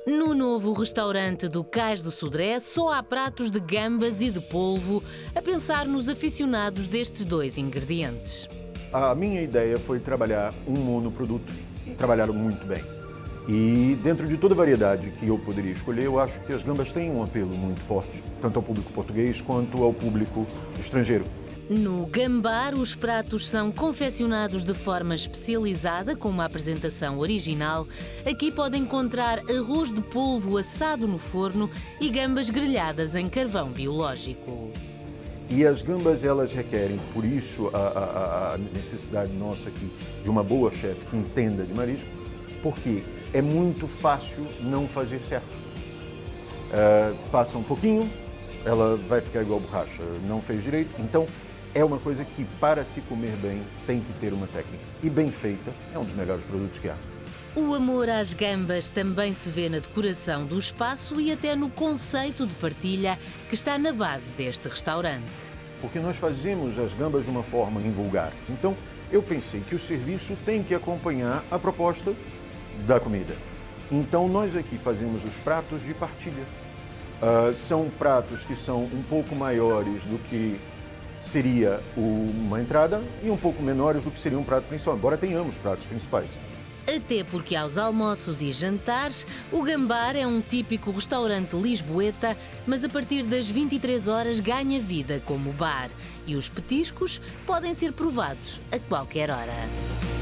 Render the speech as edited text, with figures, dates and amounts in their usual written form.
No novo restaurante do Cais do Sodré só há pratos de gambas e de polvo, a pensar nos aficionados destes dois ingredientes. A minha ideia foi trabalhar um monoproduto. Trabalharam muito bem. E dentro de toda a variedade que eu poderia escolher, eu acho que as gambas têm um apelo muito forte, tanto ao público português quanto ao público estrangeiro. No Gambar, os pratos são confeccionados de forma especializada, com uma apresentação original. Aqui pode encontrar arroz de polvo assado no forno e gambas grelhadas em carvão biológico. E as gambas, elas requerem, por isso, a necessidade nossa aqui de uma boa chefe que entenda de marisco, porque é muito fácil não fazer certo. Passa um pouquinho, ela vai ficar igual borracha, não fez direito. Então, é uma coisa que, para se comer bem, tem que ter uma técnica. E bem feita, é um dos melhores produtos que há. O amor às gambas também se vê na decoração do espaço e até no conceito de partilha que está na base deste restaurante. Porque nós fazemos as gambas de uma forma invulgar. Então, eu pensei que o serviço tem que acompanhar a proposta da comida. Então, nós aqui fazemos os pratos de partilha. São pratos que são um pouco maiores do que seria uma entrada e um pouco menores do que seria um prato principal, embora tenhamos pratos principais. Até porque aos almoços e jantares, o Gambar é um típico restaurante lisboeta, mas a partir das 23 horas ganha vida como bar e os petiscos podem ser provados a qualquer hora.